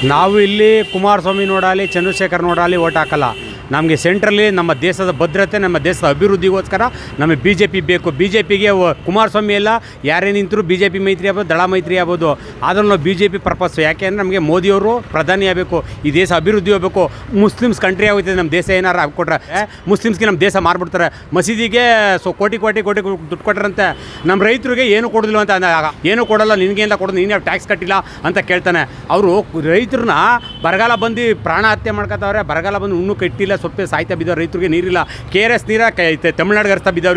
ನಾವು ಇಲ್ಲಿ ಕುಮಾರಸ್ವಾಮಿ ನೋಡಲಿ ಚಂದ್ರಶೇಖರ್ ನೋಡಲಿ ಓಟ್ ಹಾಕಲ್ಲ. ನಮಗೆ ಸೆಂಟ್ರಲ್ಲಿ ನಮ್ಮ ದೇಶದ ಭದ್ರತೆ, ನಮ್ಮ ದೇಶದ ಅಭಿವೃದ್ಧಿಗೋಸ್ಕರ ನಮಗೆ ಬಿ ಜೆ ಪಿ ಬೇಕು. ಬಿ ಜೆ ಪಿಗೆ ಕುಮಾರಸ್ವಾಮಿ ಎಲ್ಲ ಯಾರೇ ನಿಂತರೂ ಬಿ ಜೆ ಪಿ ಮೈತ್ರಿ ಆಗ್ಬೋದು, ದಳ ಮೈತ್ರಿ ಆಗ್ಬೋದು. ಆದರೂ ನಾವು ಬಿ ಜೆ ಪಿ ಪರ್ಪಸ್ ಯಾಕೆ ಅಂದರೆ ನಮಗೆ ಮೋದಿಯವರು ಪ್ರಧಾನಿ ಆಗಬೇಕು, ಈ ದೇಶ ಅಭಿವೃದ್ಧಿ ಹೋಗಬೇಕು. ಮುಸ್ಲಿಮ್ಸ್ ಕಂಟ್ರಿ ಆಗೋಯ್ತದೆ, ನಮ್ಮ ದೇಶ ಏನಾರು ಹಾಕ್ಕೊಟ್ರೆ ಮುಸ್ಲಿಮ್ಸ್ಗೆ ನಮ್ಮ ದೇಶ ಮಾರ್ಬಿಡ್ತಾರೆ. ಮಸೀದಿಗೆ ಕೋಟಿ ದುಡ್ಡು ಕೊಟ್ಟರಂತೆ. ನಮ್ಮ ರೈತರಿಗೆ ಏನು ಕೊಡೋದಿಲ್ಲ ಅಂತ, ಏನು ಕೊಡೋಲ್ಲ ನಿನಗೇಂತ ಕೊಡೋದು, ನೀನು ಟ್ಯಾಕ್ಸ್ ಕಟ್ಟಿಲ್ಲ ಅಂತ ಕೇಳ್ತಾನೆ. ಅವರು ರೈತರನ್ನ ಬರಗಾಲ ಬಂದು ಪ್ರಾಣ ಹತ್ಯೆ ಮಾಡ್ಕೊತಾವ್ರೆ. ಬರಗಾಲ ಬಂದು ಇನ್ನೂ ಕಟ್ಟಿಲ್ಲ, ಸೊಪ್ಪೆ ಸಾಯ್ತಾ ಬಿದ್ದವ್ರು. ರೈತರಿಗೆ ನೀರಿಲ್ಲ, KRS ನೀರ ತಮಿಳ್ನಾಡಿಗೆ ಹರಿಸ್ತಾ ಬಿದ್ದವ್ರು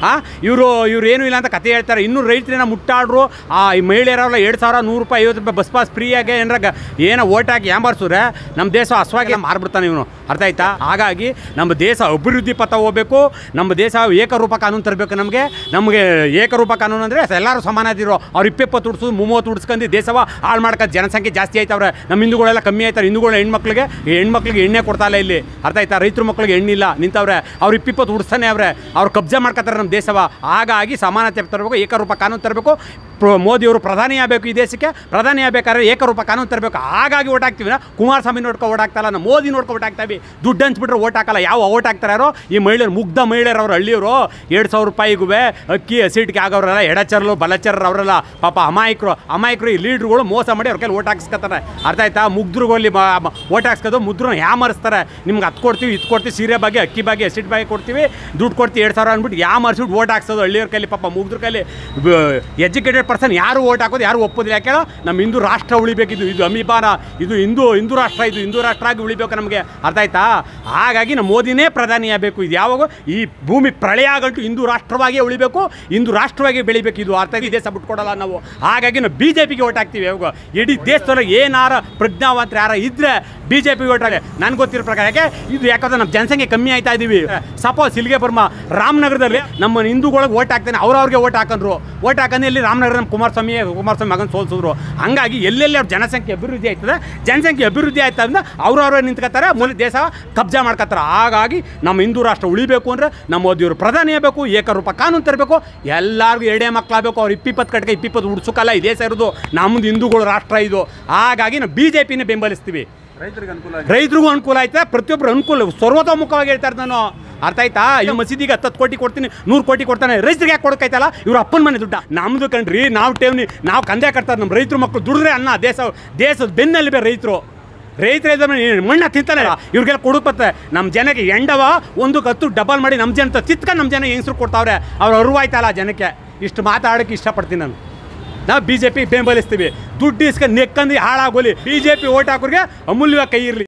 ಇವರು ಏನೂ ಇಲ್ಲ ಅಂತ ಕತೆ ಹೇಳ್ತಾರೆ. ಇನ್ನೂ ರೈತರನ್ನ ಮುಟ್ಟಾಡ್ರು. ಈ ಮಹಿಳೆಯರಲ್ಲ 2,100 ರೂಪಾಯಿ 50 ರೂಪಾಯಿ ಬಸ್ ಪಾಸ್ ಫ್ರೀಯಾಗಿ ಏನೋ ಓಟ್ ಹಾಕಿ ಯಾಂಬಾರ್ಸಿದ್ರೆ ನಮ್ಮ ದೇಶ ಹಸುವಾಗಿ ಮಾರ್ಬಿಡ್ತಾನೆ ಇವನು. ಅರ್ಥ ಆಯ್ತಾ? ಹಾಗಾಗಿ ನಮ್ಮ ದೇಶ ಅಭಿವೃದ್ಧಿ ಪಥ ಹೋಗಬೇಕು. ನಮ್ಮ ದೇಶ ಏಕರೂಪ ಕಾನೂನು ತರಬೇಕು. ನಮಗೆ ಏಕರೂಪ ಕಾನೂನು ಅಂದರೆ ಎಲ್ಲರೂ ಸಮಾನ ಇದ್ರು. ಅವ್ರು 20 ಉಡ್ಸೋದು 30 ಉಡ್ಸ್ಕೊಂಡು ದೇಶವ ಹಾಳು ಮಾಡ್ಕೊಂಡು ಜನಸಂಖ್ಯೆ ಜಾಸ್ತಿ ಆಯ್ತವ್ರೆ. ನಮ್ಮ ಹಿಂದೂಗಳೆಲ್ಲ ಕಮ್ಮಿ ಆಯ್ತಾರೆ. ಹಿಂದೂಗಳು ಹೆಣ್ಮಕ್ಳಿಗೆ ಎಣ್ಣೆ ಕೊಡ್ತಾಯಿಲ್ಲ ಇಲ್ಲಿ. ಅರ್ಥ ಆಯ್ತಾ? ರೈತರ ಮಕ್ಳಿಗೆ ಎಣ್ಣಿಲ್ಲ ನಿಂತವ್ರೆ. ಅವ್ರು 20 ಉಡ್ಸ್ತಾನೆ ಅವ್ರೆ. ಅವ್ರು ಕಬ್ಜಾ ಮಾಡ್ಕೊತಾರೆ ನಮ್ಮ ದೇಶವ. ಹಾಗಾಗಿ ಸಮಾನತೆ ತರಬೇಕು, ಏಕರೂಪ ಕಾನೂನು ತರಬೇಕು. ಮೋದಿಯವರು ಪ್ರಧಾನಿ ಆಗಬೇಕು. ಈ ದೇಶಕ್ಕೆ ಪ್ರಧಾನಿ ಆಗಬೇಕಾದ್ರೆ ಏಕರೂಪ ಕಾನೂನು ತರಬೇಕು. ಹಾಗಾಗಿ ಓಟ್ ಹಾಕ್ತೀವಿ. ಕುಮಾರಸ್ವಾಮಿ ನೋಡ್ಕೊ ಓಟ್ ಹಾಕ್ತಲ್ಲ, ನಮ್ಮ ಮೋದಿ ನೋಡ್ಕೊ ಓಟ್ ಹಾಕ್ತೀವಿ. ದುಡ್ಡು ಹಂಚ್ಬಿಟ್ರೆ ಓಟ್ ಹಾಕಲ್ಲ. ಯಾವ ಓಟ್ ಹಾಕ್ತಾರೋ ಈ ಮಹಿಳೆಯರು, ಮುಗ್ಧ ಮಹಿಳೆಯರು ಅವ್ರು, ಹಳ್ಳಿಯವರು 2,000 ರೂಪಾಯಿಗೂ ಅಕ್ಕಿ ಹಸಿಟ್ಟಿಗೆ ಆಗೋರೆಲ್ಲ ಎಡಚರಲು ಬಲಚರರು ಅವರೆಲ್ಲ ಪಾಪ ಅಮಾಯಕರು ಈ ಲೀಡ್ರುಗಳು ಮೋಸ ಮಾಡಿ ಅವ್ರ ಕೈಲಿ ಓಟ್ ಹಾಕ್ಸ್ಕೊತಾರೆ. ಅರ್ಥ ಆಯ್ತಾ? ಮುಗ್ಧರುಗಳಲ್ಲಿ ಓಟ್ ಹಾಕ್ಸ್ಕೋದು, ಮುದ್ರನ್ನ ಯಾಮರಿಸ್ತಾರೆ. ನಿಮ್ಗೆ ಅದು ಕೊಡ್ತೀವಿ, ಇದು ಕೊಡ್ತೀವಿ, ಸೀರೆ ಬಗ್ಗೆ, ಅಕ್ಕಿ ಬಗ್ಗೆ, ಹಸಿಟ್ಟು ಬಗ್ಗೆ ಕೊಡ್ತೀವಿ, ದುಡ್ಡು ಕೊಡ್ತೀವಿ 2,000 ಅಂದ್ಬಿಟ್ಟು ಯಾಮರಿಸ್ಬಿಟ್ಟು ಓಟ್ ಹಾಕ್ಸೋದು ಹಳ್ಳಿಯವ್ರ ಕೈಲಿ. ಪಾಪ ಮುಗ್ದ್ರ ಕೈಲಿ ಎಜುಕೇಟೆಡ್ ಪರ್ಸನ್ ಯಾರು ಓಟ್ ಹಾಕೋದು, ಯಾರು ಒಪ್ಪೋದಿಲ್ಲ. ಯಾಕೆ ನಮ್ಮ ಹಿಂದೂ ರಾಷ್ಟ್ರ ಉಳಿಬೇಕಿದ್ದು, ಇದು ಅಮಿಬಾನ, ಇದು ಹಿಂದೂ ರಾಷ್ಟ್ರ, ಇದು ಹಿಂದೂ ರಾಷ್ಟ್ರ ಆಗಿ ಉಳಿಬೇಕು ನಮಗೆ. ಅರ್ಥ ಆಯ್ತಾ? ಹಾಗಾಗಿ ನಮ್ಮ ಮೋದಿನೇ ಪ್ರಧಾನಿ ಆಗಬೇಕು. ಇದು ಯಾವಾಗ ಈ ಭೂಮಿ ಪ್ರಳಯ ಆಗಂಟು ಹಿಂದೂ ರಾಷ್ಟ್ರವಾಗಿ ಉಳಿಬೇಕು, ಹಿಂದೂ ರಾಷ್ಟ್ರವಾಗಿ ಬೆಳಿಬೇಕು. ಇದು ಅರ್ಥ ಈ ದೇಶ ಬಿಟ್ಕೊಡಲ್ಲ ನಾವು. ಹಾಗಾಗಿ ನಾವು BJP ಗೆ ಓಟ್ ಹಾಕ್ತೀವಿ. ಯಾವಾಗ ಇಡೀ ದೇಶದೊಳಗೆ ಏನಾರ ಪ್ರಜ್ಞಾವಂತರು ಯಾರು ಇದ್ದರೆ BJP ಗೆ ಓಟ್ ಹಾಕಿ. ನನಗೆ ಗೊತ್ತಿರೋ ಪ್ರಕಾರ ಯಾಕಂದ್ರೆ ನಮ್ಮ ಜನಸಂಖ್ಯೆ ಕಮ್ಮಿ ಆಯ್ತಾ ಇದ್ದೀವಿ. ಸಪೋಸ್ ಇಲ್ಲಿಗೆ ರಾಮನಗರದಲ್ಲಿ ನಮ್ಮ ಹಿಂದೂಗಳಿಗೆ ಓಟ್ ಹಾಕ್ತಾನೆ, ಅವ್ರವ್ರಿಗೆ ಓಟ್ ಹಾಕೊಂಡ್ರು. ಓಟ್ ಹಾಕಂದ್ರೆ ಇಲ್ಲಿ ರಾಮನಗರ ನಮ್ಮ ಕುಮಾರಸ್ವಾಮಿ ಮಗನ ಸೋಲ್ಸಿದ್ರು. ಹಂಗಾಗಿ ಎಲ್ಲೆಲ್ಲಿ ಅವ್ರ ಜನಸಂಖ್ಯೆ ಅಭಿವೃದ್ಧಿ ಆಯ್ತದೆ, ಜನಸಂಖ್ಯೆ ಅಭಿವೃದ್ಧಿ ಆಯ್ತು ಅಂದ್ರೆ ಅವ್ರವ್ರೇ ನಿಂತ್ಕೊತಾರೆ, ಮೂಲ ದೇಶ ಕಬ್ಜಾ ಮಾಡ್ಕೊತಾರೆ. ಹಾಗಾಗಿ ನಮ್ಮ ಹಿಂದೂ ರಾಷ್ಟ್ರ ಉಳಿಬೇಕು ಅಂದರೆ ನಮ್ಮ ಮೋದಿಯವರು ಪ್ರಧಾನಿ ಆಗಬೇಕು, ಏಕರೂಪ ಕಾನೂನು ತರಬೇಕು, ಎಲ್ಲರಿಗೂ 2 ಮಕ್ಕಳಾಗಬೇಕು. ಅವ್ರು 20 ಕಟ್ಗೆ 20 ಉಡ್ಸೋಕ್ಕಲ್ಲ ಈ ದೇಶ ಇರೋದು. ನಮ್ಮದು ಹಿಂದೂಗಳ ರಾಷ್ಟ್ರ ಇದು. ಹಾಗಾಗಿ ನಾವು BJPನೇ ಬೆಂಬಲಿಸ್ತೀವಿ. ರೈತರಿಗೂ ಅನುಕೂಲ ಆಯ್ತಾ, ಪ್ರತಿಯೊಬ್ಬರು ಅನುಕೂಲ ಸರ್ವತೋಮುಖವಾಗಿ ಹೇಳ್ತಾರೆ ನಾನು. ಅರ್ಥ ಆಯ್ತಾ? ಈ ಮಸೀದಿಗೆ 10 ಕೋಟಿ ಕೊಡ್ತೀನಿ, 100 ಕೋಟಿ ಕೊಡ್ತಾನೆ. ರೈತರಿಗೆ ಯಾಕೆ ಕೊಡೋಕೈತಲ್ಲ? ಇವ್ರು ಅಪ್ಪನ ಮನೆ ದುಡ್ಡ ನಮ್ಮದು ಕಣ್ರಿ. ನಾವು ಠೇವಣಿ, ನಾವು ಕಂದೆ ಕಟ್ತಾರೆ. ನಮ್ಮ ರೈತರು ಮಕ್ಕಳು ದುಡಿದ್ರೆ ಅನ್ನ ದೇಶದ ಬೆನ್ನಲ್ಲಿ ಬೇರೆ ರೈತರು ಮಣ್ಣ ತಿಂತಾನೆ. ಇವ್ರಿಗೆಲ್ಲ ಕೊಡುತ್ತೆ. ನಮ್ಮ ಜನಕ್ಕೆ ಎಂಡವ 1 ಡಬಲ್ ಮಾಡಿ ನಮ್ಮ ಜನ ಚಿತ್ಕೊಂಡು ನಮ್ಮ ಜನ ಹೆಂಗಸರು ಕೊಡ್ತಾವ್ರೆ. ಅವ್ರು ಅರಿವಾಯ್ತಲ್ಲ ಜನಕ್ಕೆ. ಇಷ್ಟು ಮಾತಾಡೋಕ್ಕೆ ಇಷ್ಟಪಡ್ತೀನಿ ನಾನು. ನಾವು BJP ಬೆಂಬಲಿಸ್ತೀವಿ. ದುಡ್ಡು ಇಸ್ಕೊಂಡು ನೆಕ್ಕಂದು ಹಾಳಾಗೋಲಿ. BJP ಓಟ್ ಹಾಕೋರಿಗೆ ಅಮೂಲ್ಯವಾಗಿ ಕೈ ಇರಲಿ.